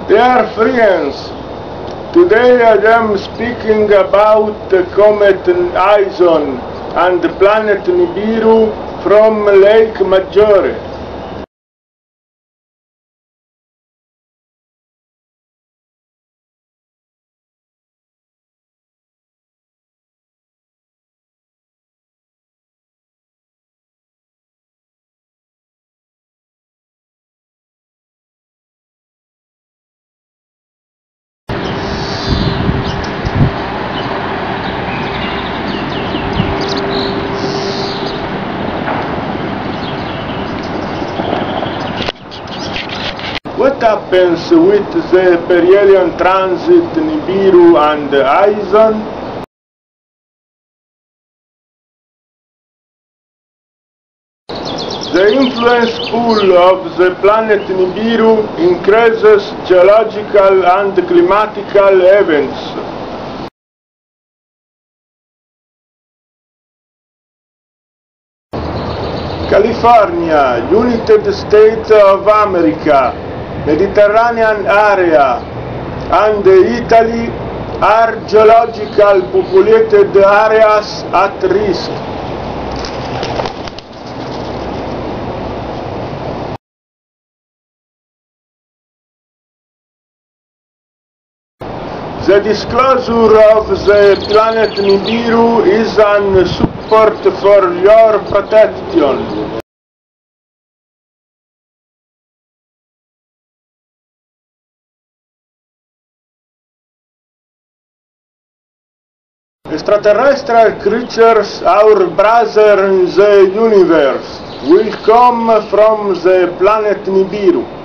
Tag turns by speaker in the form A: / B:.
A: Dear friends, today I am speaking about the comet Ison and the planet Nibiru from Lake Maggiore. What happens with the perihelion transit Nibiru and Ison? The influence pool of the planet Nibiru increases geological and climatical events. California, United States of America, Mediterranean area, and Italy are geological populated areas at risk. The disclosure of the planet Nibiru is an support for your protection. Extraterrestrial creatures, our brother in the universe, will come from the planet Nibiru.